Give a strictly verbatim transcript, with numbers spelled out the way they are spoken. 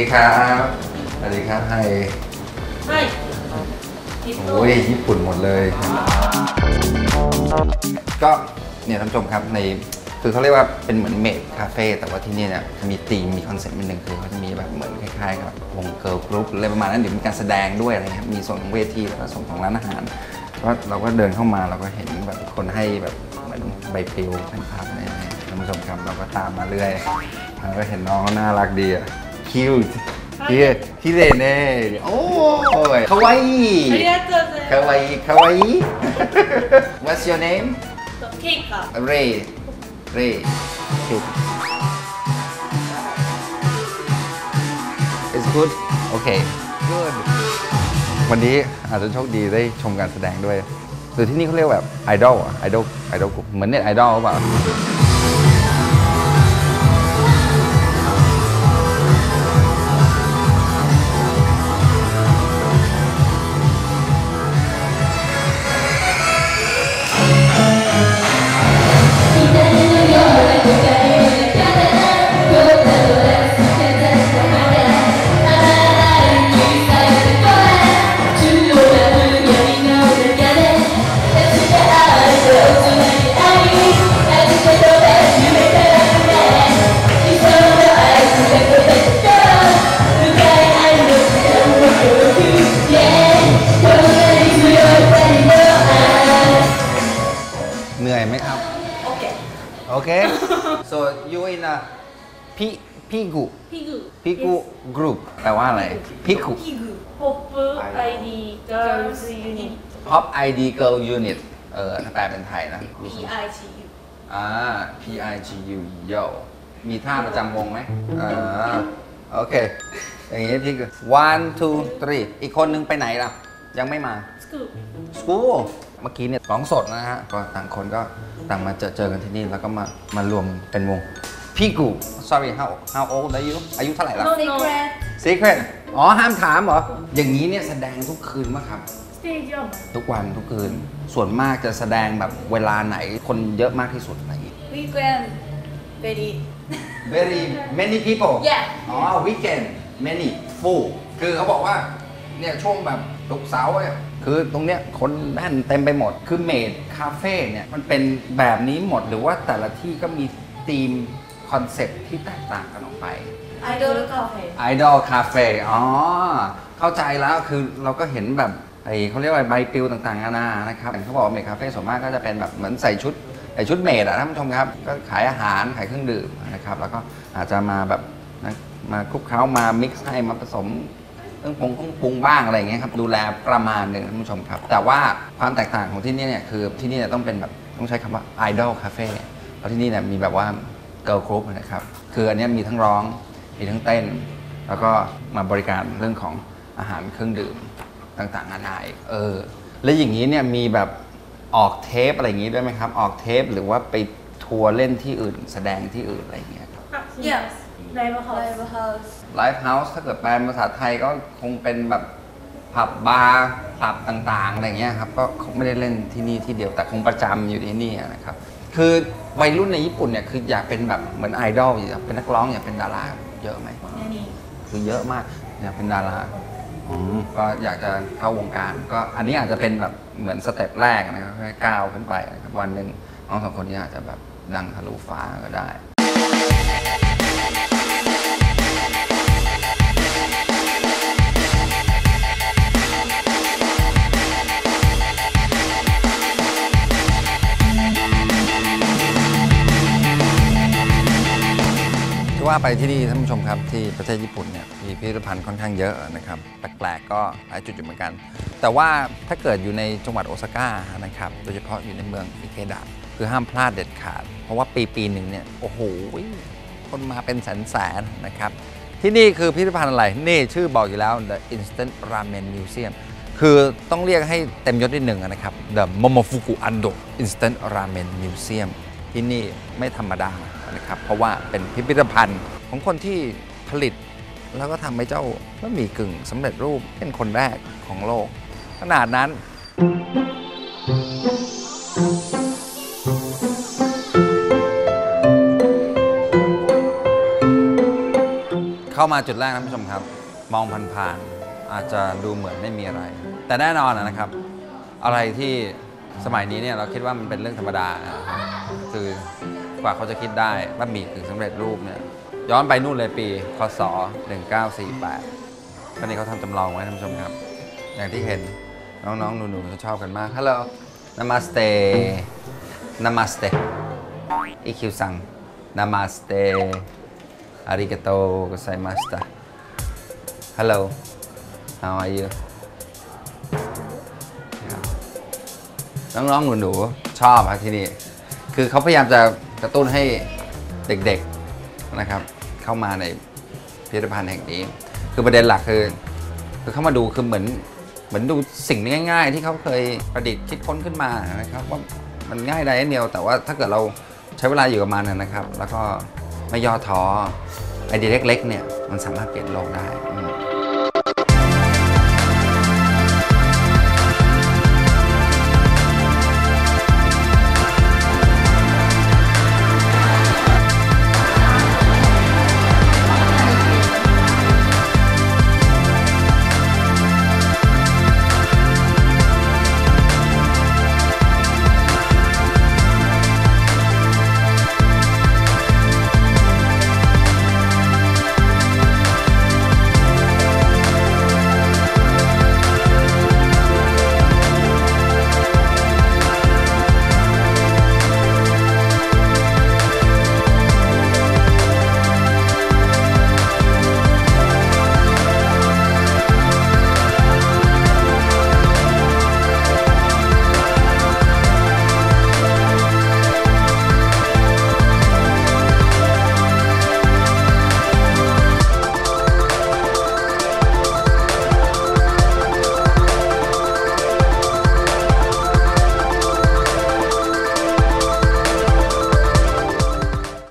ครับสวัสดีครับไฮไฮโอ้ยญี่ปุ่นหมดเลยก็เนี่ยท่านผู้ชมครับในคือเขาเรียกว่าเป็นเหมือนเมดคาเฟ่แต่ว่าที่นี่เนี่ยมีธีมมีคอนเซ็ปต์เป็นหนึ่งคือเขาจะมีแบบเหมือนคล้ายๆกับวงเกิร์ลกรุ๊ปอะไรประมาณนั้นเดี๋ยวมีการแสดงด้วยอะไรเงี้ยมีส่วนของเวทีแล้วก็ส่วนของร้านอาหารก็เราก็เดินเข้ามาเราก็เห็นแบบคนให้แบบเหมือนใบปลิวเป็นภาพอะไรเงี้ยท่านผู้ชมครับเราก็ตามมาเรื่อยเราก็เห็นน้องน่ารักดีอ่ะคิวเฮียคิเรเน่โอ้ยคาวาอิคาวาอิคาวาอิ What's your name? Keika. Ray Ray It's good Okay Good วันนี้อาจจะโชคดีได้ชมการแสดงด้วยหรือที่นี่เขาเรียกแบบไอดอลอะไอดอลไอดอลกลุ่มเหมือนเน็ตไอดอลหรือเปล่าเหนื่อยไหมครับโอเคโอเค so you in a พี่พี่กุพี่กุพี่กุ group แปลว่าอะไรพี่กุ Pop ไอ ดี Girls Unit Pop ไอ ดี Girl Unit เออถ้าแปลเป็นไทยนะ P I G U อ่า P I G U Yo มีท่าประจำวงไหมอ่าโอเคอย่างงี้พี่กุ one two three อีกคนนึงไปไหนล่ะยังไม่มา School School เมื่อกี้เนี่ยร้องสดนะฮะก็ต่างคนก็ต่างมาเจอเจอกันที่นี่แล้วก็มามารวมเป็นวงพี่กู sorry how how old are you อายุเท่าไหร่ละ Secret Secret อ๋อห้ามถามเหรออย่างนี้เนี่ยแสดงทุกคืนมั้ยครับ Stadium ทุกวันทุกคืนส่วนมากจะแสดงแบบเวลาไหนคนเยอะมากที่สุดอะไรอย่างงี้ Weekend Very very many people Yeah อ๋อ weekend many full คือเขาบอกว่าเนี่ยช่วงแบบศุกร์เสาร์เนี่ยคือตรงเนี้ยคนแน่นเต็มไปหมดคือเมดคาเฟ่เนี่ยมันเป็นแบบนี้หมดหรือว่าแต่ละที่ก็มีธีมคอนเซ็ปต์ที่แตกต่างกันออกไป Idol Cafe Idol Cafe อ๋อเข้าใจแล้วคือเราก็เห็นแบบไอเขาเรียกว่าใบปลิวต่างๆนานานะครับเขาบอกเมดคาเฟ่ส่วนมากก็จะเป็นแบบเหมือนใส่ชุดใส่ชุดเมดอะท่านผู้ชมครับก็ขายอาหารขายเครื่องดื่มนะครับแล้วก็อาจจะมาแบบมาคลุกเคล้ามามิกซ์ให้มาผสมเครื่องปรุงเครื่องปรุงบ้างอะไรอย่างเงี้ยครับดูแลประมาณหนึ่งท่านผู้ชมครับแต่ว่าความแตกต่างของที่นี่เนี่ยคือที่นี่ต้องเป็นแบบต้องใช้คำว่า Idol Cafe เพราะที่นี่เนี่ยมีแบบว่า Girl Group นะครับคืออันนี้มีทั้งร้องมีทั้งเต้นแล้วก็มาบริการเรื่องของอาหารเครื่องดื่มต่างๆนานาเออแล้วอย่างนี้เนี่ยมีแบบออกเทปอะไรอย่างงี้ด้วยไหมครับออกเทปหรือว่าไปทัวร์เล่นที่อื่นแสดงที่อื่นอะไรอย่างเงี้ย Yes Live House ไลฟ์เฮาส์ถ้าเกิดแปลภาษาไทยก็คงเป็นแบบผับบาร์ผับต่างๆอะไรเงี้ยครับก็คงไม่ได้เล่นที่นี่ที่เดียวแต่คงประจำอยู่ที่นี่นะครับคือวัยรุ่นในญี่ปุ่นเนี่ยคืออยากเป็นแบบเหมือนไอดอลอยากเป็นนักร้องอยากเป็นดาราเยอะไหมคือเยอะมากอยากเป็นดาราก็อยากจะเข้าวงการก็อันนี้อาจจะเป็นแบบเหมือนสเต็ปแรกนะครับค่อยๆก้าวขึ้นไปนะครับวันหนึ่งน้องสองคนนี้อาจจะแบบดังทะลุฟ้าก็ได้ว่าไปที่นี่ท่านผู้ชมครับที่ประเทศญี่ปุ่นเนี่ยมีพิพิธภัณฑ์ค่อนข้างเยอะนะครับแปลกๆก็หลายจุดอยู่เหมือนกันแต่ว่าถ้าเกิดอยู่ในจังหวัดโอซาก้านะครับโดยเฉพาะอยู่ในเมืองอิเคดะคือห้ามพลาดเด็ดขาดเพราะว่าปีปีหนึ่งเนี่ยโอ้โหคนมาเป็นแสนๆนะครับที่นี่คือพิพิธภัณฑ์อะไรนี่ชื่อบอกอยู่แล้ว The Instant Ramen Museum คือต้องเรียกให้เต็มยศนิดหนึ่งนะครับ The Momofuku Ando Instant Ramen Museum ที่นี่ไม่ธรรมดานะครับเพราะว่าเป็นพิพิธภัณฑ์ของคนที่ผลิตแล้วก็ทำให้เจ้าบะหมี่กึ่งสำเร็จรูปเป็นคนแรกของโลกขนาดนั้น เเข้ามาจุดแรกนะท่านผู้ชมครับ มองผ่านๆอาจจะดูเหมือนไม่มีอะไร แต่แน่นอนนะครับ อะไรที่สมัยนี้เนี่ยเราคิดว่ามันเป็นเรื่องธรรมดานะครับคือกว่าเขาจะคิดได้บะหมี่กึ่งสำเร็จรูปเนี่ยย้อนไปนู่นเลยปีคศหนึ่งเก้าสี่แปดก็นี่เขาทำจำลองไว้ท่านผู้ชมครับ อย่างที่เห็นน้องๆหนูๆเขาชอบกันมากฮัลโหลนามาสเตนามาสเตอีคิวซังนามาสเตอาริกาโตโกไซมาสตาฮัลโหล how are you น้องๆหนูๆชอบครับที่นี่คือเขาพยายามจะกระตุ้นให้เด็กๆนะครับเข้ามาในพิพิธภัณฑ์แห่งนี้คือประเด็นหลักคือคือเข้ามาดูคือเหมือนเหมือนดูสิ่งง่ายๆที่เขาเคยประดิษฐ์คิดค้นขึ้นมานะครับว่ามันง่ายได้เดียวแต่ว่าถ้าเกิดเราใช้เวลาอยู่กับมันนะครับแล้วก็ไม่ย่อท้อไอเดียเล็กๆเนี่ยมันสามารถเปลี่ยนโลกได้